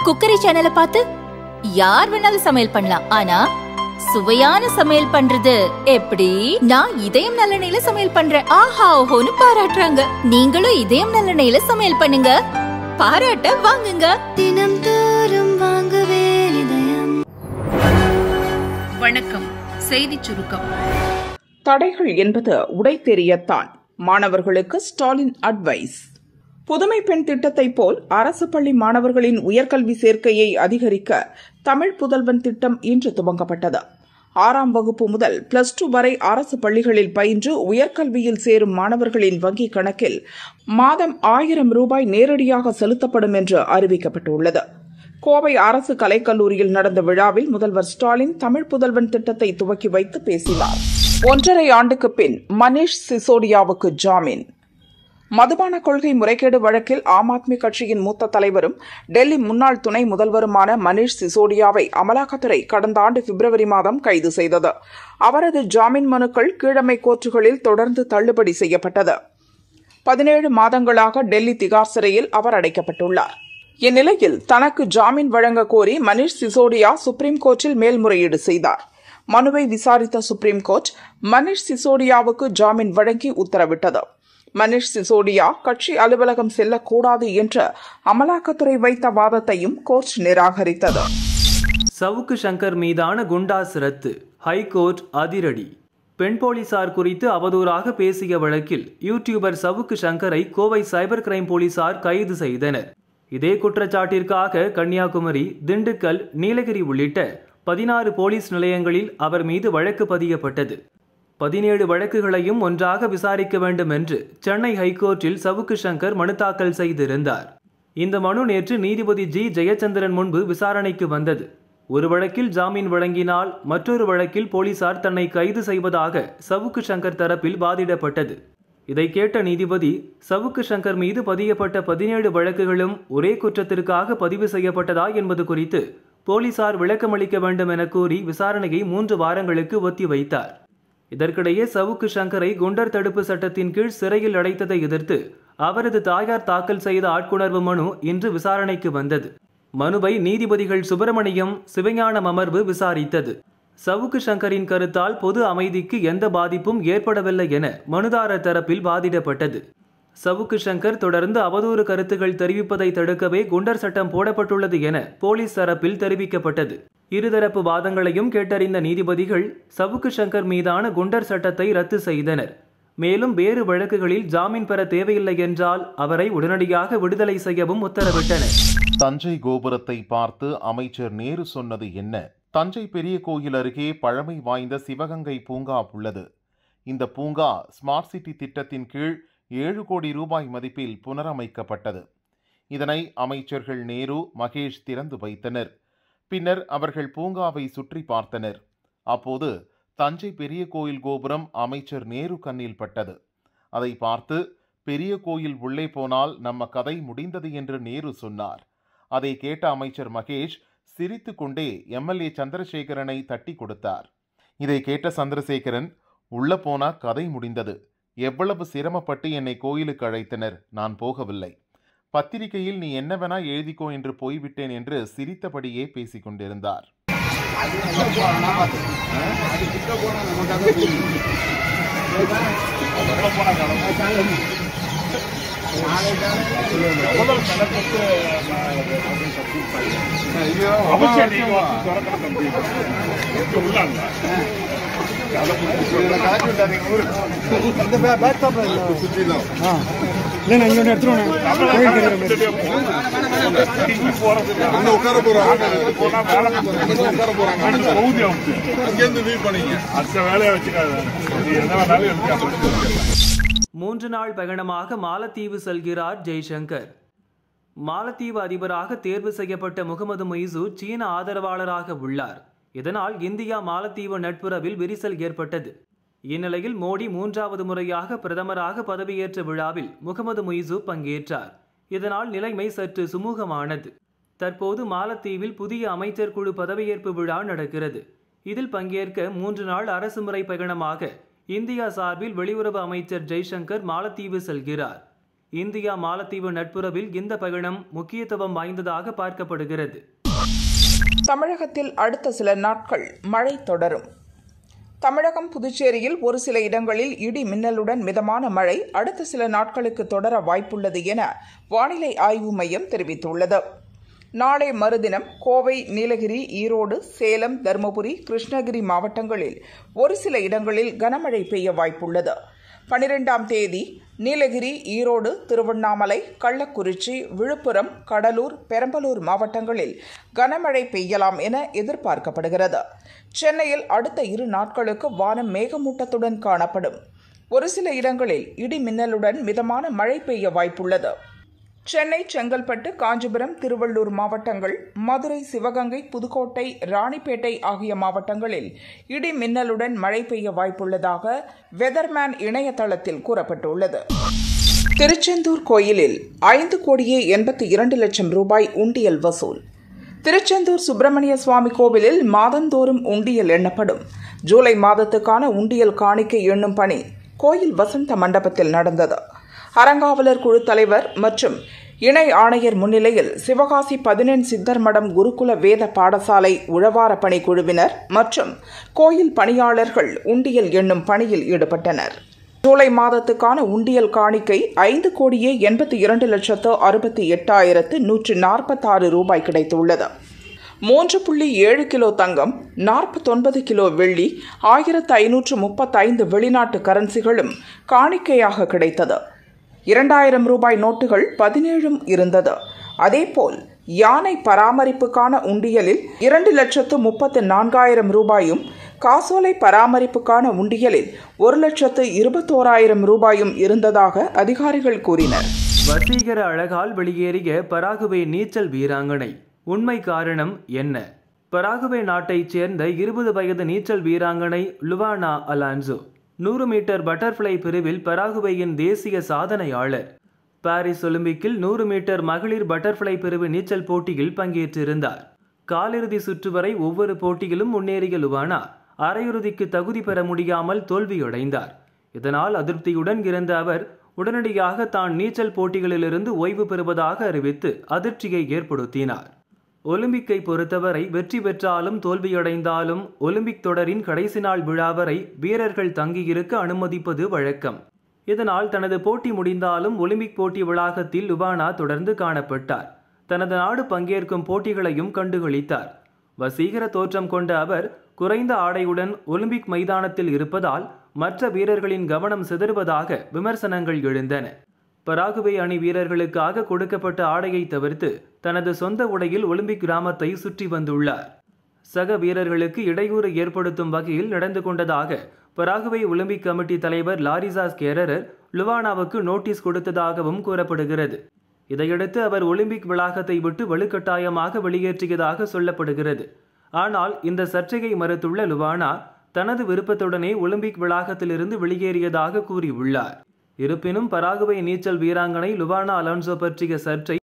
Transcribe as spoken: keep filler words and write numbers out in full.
Cookery சேனலை பார்த்து யார் வேணாலும் சமையல் பண்ணலாம். ஆனா சுவையான சமையல் பண்றது எப்படி? நான் இதயம் நல்லெண்ணெயில சமையல் பண்றேன். ஆஹா ஓஹோன்னு பாராட்டுறாங்க. நீங்களும் இதயம் நல்லெண்ணெயில சமையல் பண்ணுங்க, பாராட்ட வாங்குங்க. தினம் தோறும் வாங்குவே இதயம். வணக்கம். செய்தி சுருக்கம். தடைகள் என்பது உடை தெரியத்தான். மாணவர்களுக்கு ஸ்டாலின் அட்வைஸ். புதுமை பெண் திட்டத்தை போல் அரசு பள்ளி மாணவர்களின் உயர்கல்வி சேர்க்கையை அதிகரிக்க தமிழ் புதல்வன் திட்டம் இன்று துவங்கப்பட்டது. ஆறாம் வகுப்பு முதல் பிளஸ் டூ வரை அரசு பள்ளிகளில் பயின்று உயர்கல்வியில் சேரும் மாணவர்களின் வங்கிக் கணக்கில் மாதம் ஆயிரம் ரூபாய் நேரடியாக செலுத்தப்படும் என்று அறிவிக்கப்பட்டுள்ளது. கோவை அரசு கலைக்கல்லூரியில் நடந்த விழாவில் முதல்வர் ஸ்டாலின் தமிழ் புதல்வன் திட்டத்தை துவக்கி வைத்து பேசினார். ஒன்றரை ஆண்டுக்கு பின் மனீஷ் சிசோடியாவுக்கு ஜாமீன். மதுபான கொள்கை முறைகேடு வழக்கில் ஆம் ஆத்மி கட்சியின் மூத்த தலைவரும் டெல்லி முன்னாள் துணை முதல்வருமான மனீஷ் சிசோடியாவை அமலாக்கத்துறை கடந்த ஆண்டு பிப்ரவரி மாதம் கைது செய்தது. அவரது ஜாமீன் மனுக்கள் கீழமை கோர்ட்டுகளில் தொடர்ந்து தள்ளுபடி செய்யப்பட்டது. பதினேழு மாதங்களாக டெல்லி திகார் சிறையில் அவர் அடைக்கப்பட்டுள்ளார். இந்நிலையில் தனக்கு ஜாமீன் வழங்க கோரி மனீஷ் சிசோடியா சுப்ரீம் கோர்ட்டில் மேல்முறையீடு செய்தார். மனுவை விசாரித்த சுப்ரீம் கோர்ட் மனீஷ் சிசோடியாவுக்கு ஜாமீன் வழங்கி உத்தரவிட்டது. மனீஷ் சிசோடியா கட்சி அலுவலகம் செல்லக்கூடாது என்ற அமலாக்கத்துறை வைத்த வாதத்தையும் கோர்ட் நிராகரித்தது. சவுக்கு சங்கர் மீதான குண்டாஸ் ரத்து, ஹைகோர்ட் அதிரடி. பெண் போலீசார் குறித்து அவதூறாக பேசிய வழக்கில் யூடியூபர் சவுக்கு சங்கரை கோவை சைபர் கிரைம் போலீசார் கைது செய்தனர். இதே குற்றச்சாட்டிற்காக கன்னியாகுமரி, திண்டுக்கல், நீலகிரி உள்ளிட்ட பதினாறு போலீஸ் நிலையங்களில் அவர் மீது வழக்கு பதியப்பட்டது. பதினேழு வழக்குகளையும் ஒன்றாக விசாரிக்க வேண்டும் என்று சென்னை ஹைகோர்ட்டில் சவுக்கு சங்கர் மனு தாக்கல் செய்திருந்தார். இந்த மனு நேற்று நீதிபதி ஜி ஜெயச்சந்திரன் முன்பு விசாரணைக்கு வந்தது. ஒரு வழக்கில் ஜாமீன் வழங்கினால் மற்றொரு வழக்கில் போலீசார் தன்னை கைது செய்வதாக சவுக்கு சங்கர் தரப்பில் வாதிடப்பட்டது. இதை கேட்ட நீதிபதி சவுக்கு சங்கர் மீது பதியப்பட்ட பதினேழு வழக்குகளும் ஒரே குற்றத்திற்காக பதிவு செய்யப்பட்டதா என்பது குறித்து போலீசார் விளக்கமளிக்க வேண்டும் என கூறி விசாரணையை மூன்று வாரங்களுக்கு ஒத்தி வைத்தார். இதற்கிடையே சவுக்கு சங்கரை குண்டர் தடுப்பு சட்டத்தின் கீழ் சிறையில் அடைத்ததை எதிர்த்து அவரது தாயார் தாக்கல் செய்த ஆட்கொணர்வு மனு இன்று விசாரணைக்கு வந்தது. மனுவை நீதிபதிகள் சுப்பிரமணியம், சிவஞானம் அமர்வு விசாரித்தது. சவுக்கு சங்கரின் கருத்தால் பொது அமைதிக்கு எந்த பாதிப்பும் ஏற்படவில்லை என மனுதாரர் தரப்பில் வாதிடப்பட்டது. சவுக்கு சங்கர் தொடர்ந்து அவதூறு கருத்துக்கள் தெரிவிப்பதை தடுக்கவே குண்டர் சட்டம் போடப்பட்டுள்ளது என போலீஸ் தரப்பில் தெரிவிக்கப்பட்டது. இருதரப்பு வாதங்களையும் கேட்டறிந்த நீதிபதிகள் சவுக்கு சங்கர் மீதான குண்டர் சட்டத்தை ரத்து செய்தனர். மேலும் வேறு வழக்குகளில் ஜாமீன் பெற தேவையில்லை என்றால் அவரை உடனடியாக விடுதலை செய்யவும் உத்தரவிட்டனர். தஞ்சை கோபுரத்தை பார்த்து அமைச்சர் நேரு சொன்னது என்ன? தஞ்சை பெரிய கோயில் அருகே பழமை வாய்ந்த சிவகங்கை பூங்கா உள்ளது. இந்த பூங்கா ஸ்மார்ட் சிட்டி திட்டத்தின் கீழ் ஏழு கோடி ரூபாய் மதிப்பில் புனரமைக்கப்பட்டது. இதனை அமைச்சர்கள் நேரு, மகேஷ் திறந்து வைத்தனர். பின்னர் அவர்கள் பூங்காவை சுற்றி பார்த்தனர். அப்போது தஞ்சை பெரிய கோயில் கோபுரம் அமைச்சர் நேரு கண்ணில் பட்டது. அதை பார்த்து பெரிய கோயில் உள்ளே போனால் நம்ம கதை முடிந்தது என்று நேரு சொன்னார். அதை கேட்ட அமைச்சர் மகேஷ் சிரித்து கொண்டே எம்எல்ஏ சந்திரசேகரனை தட்டி கொடுத்தார். இதை கேட்ட சந்திரசேகரன், உள்ள போனா கதை முடிந்தது, எவ்வளவு சிரமப்பட்டு என்னை கோயிலுக்கு அழைத்தனர், நான் போகவில்லை, பத்திரிகையில் நீ என்னவெனா எழுதிக்கோ என்று போய்விட்டேன் என்று சிரித்தபடியே பேசிக் கொண்டிருந்தார். மூன்று நாள் பயணமாக மாலத்தீவு செல்கிறார் ஜெய்சங்கர். மாலத்தீவு அதிபராக தேர்வு செய்யப்பட்ட முகமது முய்சு சீன ஆதரவாளராக உள்ளார். இதனால் இந்தியா மாலத்தீவு நட்புறவில் விரிசல் ஏற்பட்டது. இந்நிலையில் மோடி மூன்றாவது முறையாக பிரதமராக பதவியேற்ற விழாவில் முகமது முய்சு பங்கேற்றார். இதனால் நிலைமை சற்று சுமூகமானது. தற்போது மாலத்தீவில் புதிய அமைச்சர் குழு பதவியேற்பு விழா நடக்கிறது. இதில் பங்கேற்க மூன்று நாள் அரசுமுறை பயணமாக இந்தியா சார்பில் வெளியுறவு அமைச்சர் ஜெய்சங்கர் மாலத்தீவு செல்கிறார். இந்தியா மாலத்தீவு நட்புறவில் இந்த பயணம் முக்கியத்துவம் வாய்ந்ததாக பார்க்கப்படுகிறது. தமிழகத்தில் அடுத்த சில நாட்கள் மழை தொடரும். தமிழகம், புதுச்சேரியில் ஒரு சில இடங்களில் இடி மின்னலுடன் மிதமான மழை அடுத்த சில நாட்களுக்கு தொடர வாய்ப்புள்ளது என வானிலை ஆய்வு மையம் தெரிவித்துள்ளது. நாளை மறுதினம் கோவை, நீலகிரி, ஈரோடு, சேலம், தருமபுரி, கிருஷ்ணகிரி மாவட்டங்களில் ஒரு சில இடங்களில் கனமழை பெய்ய வாய்ப்புள்ளது. பனிரெண்டாம் தேதி நீலகிரி, ஈரோடு, திருவண்ணாமலை, கள்ளக்குறிச்சி, விழுப்புரம், கடலூர், பெரம்பலூர் மாவட்டங்களில் கனமழை பெய்யலாம் என எதிர்பார்க்கப்படுகிறது. சென்னையில் அடுத்த இரு நாட்களுக்கு வானம் மேகமூட்டத்துடன் காணப்படும். ஒரு சில இடங்களில் இடி மின்னலுடன் மிதமான மழை பெய்ய வாய்ப்புள்ளது. சென்னை, செங்கல்பட்டு, காஞ்சிபுரம், திருவள்ளூர் மாவட்டங்கள், மதுரை, சிவகங்கை, புதுக்கோட்டை, ராணிப்பேட்டை ஆகிய மாவட்டங்களில் இடி மின்னலுடன் மழை பெய்ய வாய்ப்புள்ளதாக வெதர்மேன் இணையதளத்தில் கூறப்பட்டுள்ளது. திருச்செந்தூர் கோயிலில் ஐந்து கோடியே எண்பத்தி இரண்டு லட்சம் ரூபாய் உண்டியல் வசூல். திருச்செந்தூர் சுப்பிரமணிய சுவாமி கோவிலில் மாதந்தோறும் உண்டியல் எண்ணப்படும். ஜூலை மாதத்துக்கான உண்டியல் காணிக்கை எண்ணும் பணி கோயில் வசந்த மண்டபத்தில் நடந்தது. அறங்காவலர் குழு தலைவர் மற்றும் இணை ஆணையர் முன்னிலையில் சிவகாசி பதினெண் சித்தர் மடம் குருகுல வேத பாடசாலை உழவார பணி குழுவினர் மற்றும் கோயில் பணியாளர்கள் உண்டியல் எண்ணும் பணியில் ஈடுபட்டனர். ஜூலை மாதத்துக்கான உண்டியல் காணிக்கை ஐந்து கோடியே எண்பத்தி இரண்டு லட்சத்து அறுபத்தி எட்டாயிரத்து நூற்று நாற்பத்தாறு ரூபாய் கிடைத்துள்ளது. மூன்று புள்ளி ஏழு கிலோ தங்கம், நாற்பத்தொன்பது கிலோ வெள்ளி, ஆயிரத்து ஐநூற்று முப்பத்தைந்து வெளிநாட்டு கரன்சிகளும் காணிக்கையாக கிடைத்தது. இரண்டாயிரம் ரூபாய் நோட்டுகள் பதினேழும் இருந்தது. அதேபோல் யானை பராமரிப்புக்கான உண்டியலில் இரண்டு லட்சத்து முப்பத்து நான்காயிரம் ரூபாயும், காசோலை பராமரிப்புக்கான உண்டியலில் ஒரு லட்சத்து இருபத்தோராயிரம் ரூபாயும் இருந்ததாக அதிகாரிகள் கூறினர். வசீகர அழகால் வெளியேறிய பராகுவே நீச்சல் வீராங்கனை. உண்மை காரணம் என்ன? பராகுவே நாட்டைச் சேர்ந்த இருபது வயது நீச்சல் வீராங்கனை லுவானா அலான்சோ நூறு மீட்டர் பட்டர்ஃப்ளை பிரிவில் பராகுவேயின் தேசிய சாதனையாளர். பாரிஸ் ஒலிம்பிக்கில் நூறு மீட்டர் மகளிர் பட்டர்ஃப்ளை பிரிவு நீச்சல் போட்டியில் பங்கேற்றிருந்தார். காலிறுதி சுற்று வரை ஒவ்வொரு போட்டியிலும் முன்னேறிய லுவானா அரையிறுதிக்கு தகுதி பெற முடியாமல் தோல்வியடைந்தார். இதனால் அதிருப்தியுடன் இருந்த அவர் உடனடியாக தான் நீச்சல் போட்டிகளிலிருந்து ஓய்வு பெறுவதாக அறிவித்து அதிர்ச்சியை ஏற்படுத்தினார். ஒலிம்பிக்கை பொறுத்தவரை வெற்றி பெற்றாலும் தோல்வியடைந்தாலும் ஒலிம்பிக் தொடரின் கடைசி நாள் விழா வரை வீரர்கள் தங்கியிருக்க அனுமதிப்பது வழக்கம். இதனால் தனது போட்டி முடிந்தாலும் ஒலிம்பிக் போட்டி வளாகத்தில் லுவானா தொடர்ந்து காணப்பட்டார். தனது நாடு பங்கேற்கும் போட்டிகளையும் கண்டுகளித்தார். வசீகர தோற்றம் கொண்ட அவர் குறைந்த ஆடையுடன் ஒலிம்பிக் மைதானத்தில் இருப்பதால் மற்ற வீரர்களின் கவனம் சிதறுவதாக விமர்சனங்கள் எழுந்தன. பராகுவே அணி வீரர்களுக்காக கொடுக்கப்பட்ட ஆடையை தவிர்த்து தனது சொந்த உடையில் ஒலிம்பிக் கிராமத்தை சுற்றி வந்துள்ளார். சக வீரர்களுக்கு இடையூறு ஏற்படுத்தும் வகையில் நடந்து கொண்டதாக பராகுவே ஒலிம்பிக் கமிட்டி தலைவர் லாரிசா ஸ்கேரரர் லுவானாவுக்கு நோட்டீஸ் கொடுத்ததாகவும் கூறப்படுகிறது. இதையடுத்து அவர் ஒலிம்பிக் வளாகத்தை விட்டு வலுக்கட்டாயமாக வெளியேற்றியதாக சொல்லப்படுகிறது. ஆனால் இந்த சர்ச்சையை மறுத்துள்ள லுவானா தனது விருப்பத்துடனே ஒலிம்பிக் வளாகத்திலிருந்து வெளியேறியதாக கூறியுள்ளார். இருப்பினும் பராகுவே நீச்சல் வீராங்கனை லுவானா அலான்சோ பற்றிய சர்ச்சை